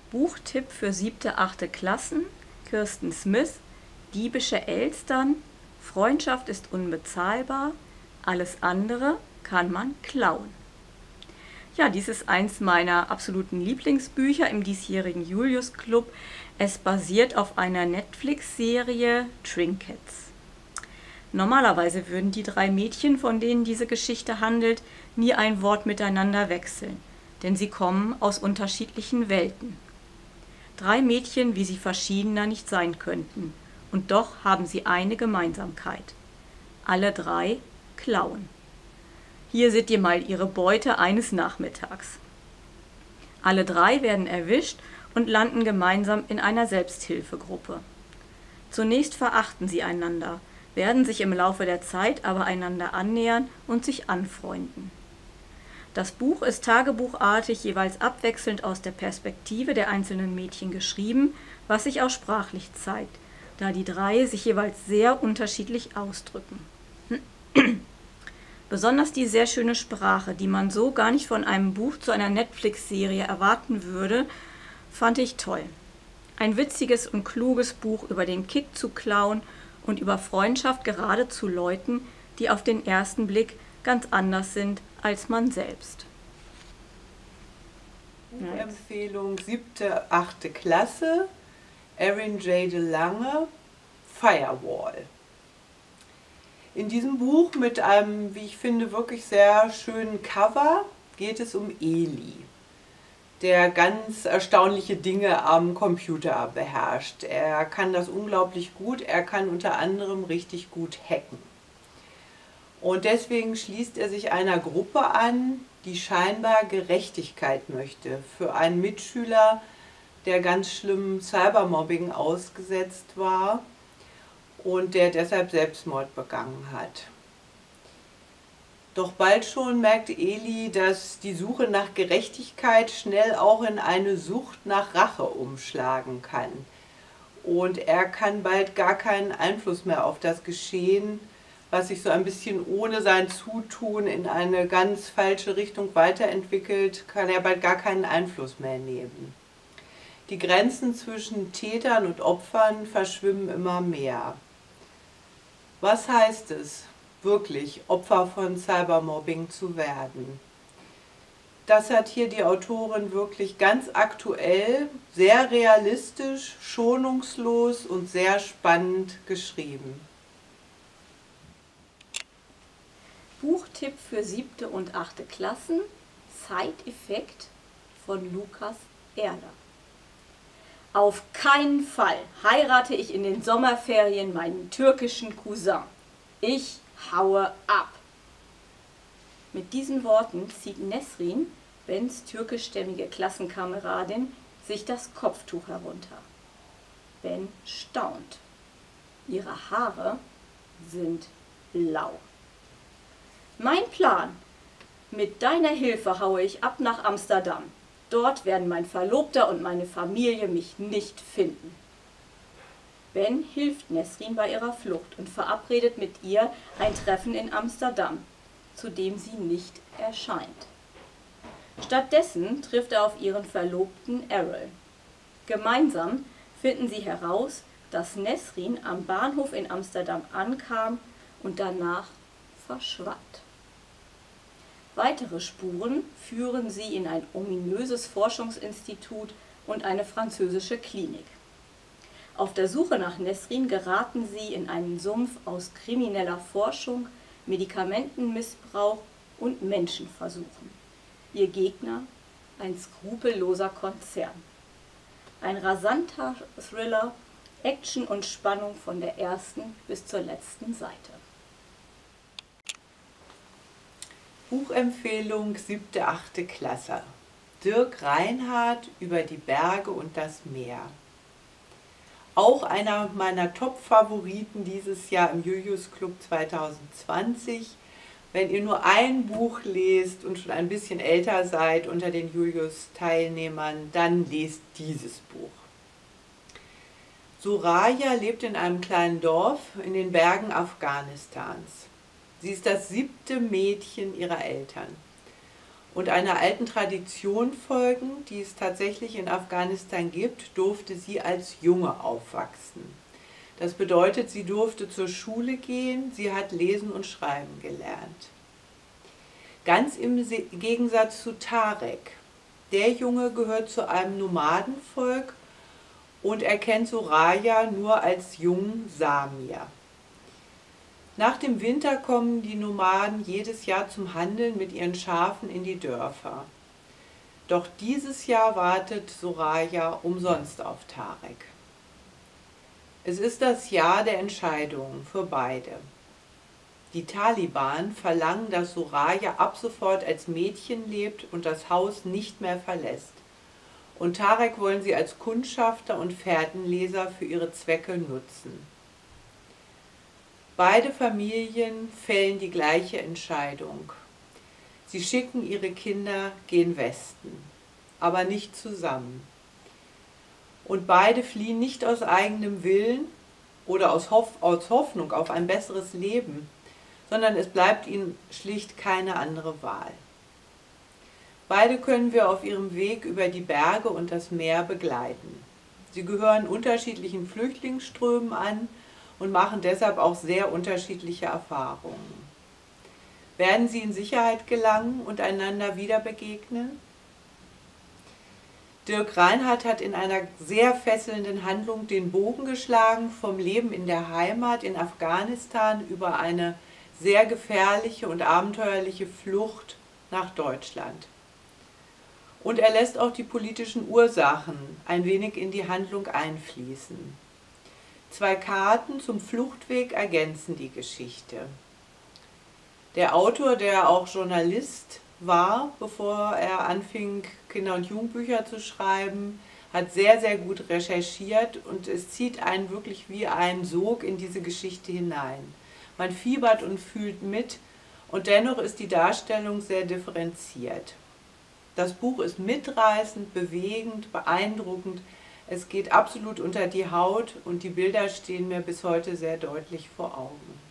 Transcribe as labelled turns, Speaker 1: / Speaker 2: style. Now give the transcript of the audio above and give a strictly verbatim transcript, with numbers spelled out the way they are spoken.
Speaker 1: Buchtipp für siebte, achte Klassen, Kirsten Smith, Diebische Elstern, Freundschaft ist unbezahlbar, alles andere kann man klauen. Ja, dies ist eins meiner absoluten Lieblingsbücher im diesjährigen Julius Club. Es basiert auf einer Netflix-Serie Trinkets. Normalerweise würden die drei Mädchen, von denen diese Geschichte handelt, nie ein Wort miteinander wechseln, denn sie kommen aus unterschiedlichen Welten. Drei Mädchen, wie sie verschiedener nicht sein könnten, und doch haben sie eine Gemeinsamkeit. Alle drei klauen. Hier seht ihr mal ihre Beute eines Nachmittags. Alle drei werden erwischt und landen gemeinsam in einer Selbsthilfegruppe. Zunächst verachten sie einander, werden sich im Laufe der Zeit aber einander annähern und sich anfreunden. Das Buch ist tagebuchartig jeweils abwechselnd aus der Perspektive der einzelnen Mädchen geschrieben, was sich auch sprachlich zeigt, da die drei sich jeweils sehr unterschiedlich ausdrücken. Besonders die sehr schöne Sprache, die man so gar nicht von einem Buch zu einer Netflix-Serie erwarten würde, fand ich toll. Ein witziges und kluges Buch über den Kick zu klauen und über Freundschaft gerade zu Leuten, die auf den ersten Blick ganz anders sind als man selbst.
Speaker 2: Buchempfehlung siebte, achte Klasse, Erin J. de Lange, Firewall. In diesem Buch mit einem, wie ich finde, wirklich sehr schönen Cover geht es um Eli, der ganz erstaunliche Dinge am Computer beherrscht. Er kann das unglaublich gut, er kann unter anderem richtig gut hacken. Und deswegen schließt er sich einer Gruppe an, die scheinbar Gerechtigkeit möchte für einen Mitschüler, der ganz schlimm Cybermobbing ausgesetzt war und der deshalb Selbstmord begangen hat. Doch bald schon merkt Eli, dass die Suche nach Gerechtigkeit schnell auch in eine Sucht nach Rache umschlagen kann. Und er kann bald gar keinen Einfluss mehr auf das Geschehen, was sich so ein bisschen ohne sein Zutun in eine ganz falsche Richtung weiterentwickelt, kann er bald gar keinen Einfluss mehr nehmen. Die Grenzen zwischen Tätern und Opfern verschwimmen immer mehr. Was heißt es, wirklich Opfer von Cybermobbing zu werden? Das hat hier die Autorin wirklich ganz aktuell, sehr realistisch, schonungslos und sehr spannend geschrieben.
Speaker 1: Buchtipp für siebte und achte Klassen, Side-Effekt von Lukas Erler. Auf keinen Fall heirate ich in den Sommerferien meinen türkischen Cousin. Ich haue ab. Mit diesen Worten zieht Nesrin, Bens türkischstämmige Klassenkameradin, sich das Kopftuch herunter. Ben staunt. Ihre Haare sind blau. Mein Plan. Mit deiner Hilfe haue ich ab nach Amsterdam. Dort werden mein Verlobter und meine Familie mich nicht finden. Ben hilft Nesrin bei ihrer Flucht und verabredet mit ihr ein Treffen in Amsterdam, zu dem sie nicht erscheint. Stattdessen trifft er auf ihren Verlobten Errol. Gemeinsam finden sie heraus, dass Nesrin am Bahnhof in Amsterdam ankam und danach verschwand. Weitere Spuren führen sie in ein ominöses Forschungsinstitut und eine französische Klinik. Auf der Suche nach Nesrin geraten sie in einen Sumpf aus krimineller Forschung, Medikamentenmissbrauch und Menschenversuchen. Ihr Gegner, ein skrupelloser Konzern. Ein rasanter Thriller, Action und Spannung von der ersten bis zur letzten Seite.
Speaker 2: Buchempfehlung siebte, achte Klasse. Dirk Reinhardt über die Berge und das Meer. Auch einer meiner Top-Favoriten dieses Jahr im Julius Club zweitausendzwanzig. Wenn ihr nur ein Buch lest und schon ein bisschen älter seid unter den Julius-Teilnehmern, dann lest dieses Buch. Soraya lebt in einem kleinen Dorf in den Bergen Afghanistans. Sie ist das siebte Mädchen ihrer Eltern. und einer alten Tradition folgend, die es tatsächlich in Afghanistan gibt, durfte sie als Junge aufwachsen. Das bedeutet, sie durfte zur Schule gehen, sie hat lesen und schreiben gelernt. Ganz im Gegensatz zu Tarek. Der Junge gehört zu einem Nomadenvolk und erkennt Soraya nur als jungen Samir. Nach dem Winter kommen die Nomaden jedes Jahr zum Handeln mit ihren Schafen in die Dörfer. Doch dieses Jahr wartet Soraya umsonst auf Tarek. Es ist das Jahr der Entscheidung für beide. Die Taliban verlangen, dass Soraya ab sofort als Mädchen lebt und das Haus nicht mehr verlässt. Und Tarek wollen sie als Kundschafter und Fährtenleser für ihre Zwecke nutzen. Beide Familien fällen die gleiche Entscheidung. Sie schicken ihre Kinder gen Westen, aber nicht zusammen. Und beide fliehen nicht aus eigenem Willen oder aus, Hoff aus Hoffnung auf ein besseres Leben, sondern es bleibt ihnen schlicht keine andere Wahl. Beide können wir auf ihrem Weg über die Berge und das Meer begleiten. Sie gehören unterschiedlichen Flüchtlingsströmen an und machen deshalb auch sehr unterschiedliche Erfahrungen. Werden sie in Sicherheit gelangen und einander wieder begegnen? Dirk Reinhardt hat in einer sehr fesselnden Handlung den Bogen geschlagen vom Leben in der Heimat in Afghanistan über eine sehr gefährliche und abenteuerliche Flucht nach Deutschland. Und er lässt auch die politischen Ursachen ein wenig in die Handlung einfließen. Zwei Karten zum Fluchtweg ergänzen die Geschichte. Der Autor, der auch Journalist war, bevor er anfing, Kinder- und Jugendbücher zu schreiben, hat sehr, sehr gut recherchiert und es zieht einen wirklich wie ein Sog in diese Geschichte hinein. Man fiebert und fühlt mit und dennoch ist die Darstellung sehr differenziert. Das Buch ist mitreißend, bewegend, beeindruckend. Es geht absolut unter die Haut und die Bilder stehen mir bis heute sehr deutlich vor Augen.